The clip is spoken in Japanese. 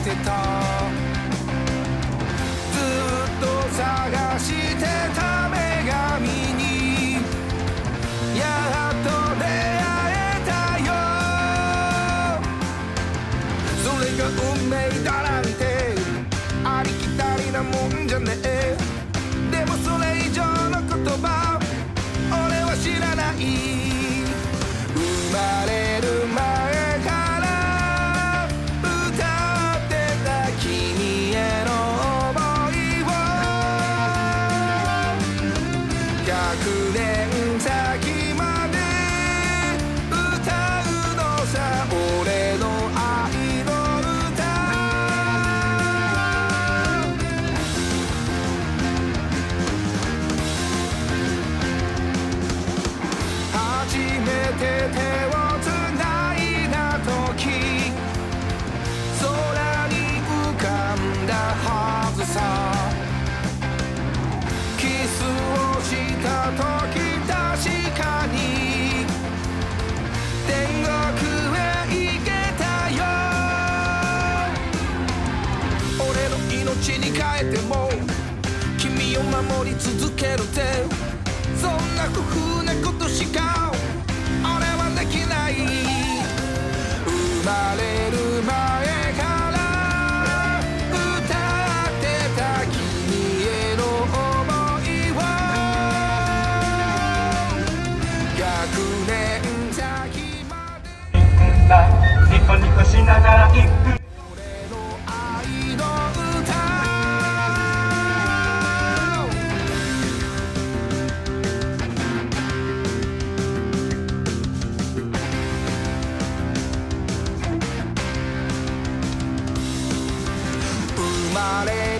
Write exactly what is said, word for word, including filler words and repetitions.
てた。ずっと探してた女神にやっと出会えたよ。それが運命だなんてありきたりなもんじゃねえ。でもそれ以上の言葉俺は知らない。生まれる前から歌ってた君への想いをひゃくねん先まで歌うのさ。俺の愛の歌初めて手をつないだ時空に浮かんだはずさ。キスをした時確かに天国へ行けたよ。俺の命に変えても君を守り続けるってそんな不風なことしか俺はできない。生まれる前から歌ってた君への想いをひゃくねん先までニコニコしながら行く。 俺の愛の歌生まれ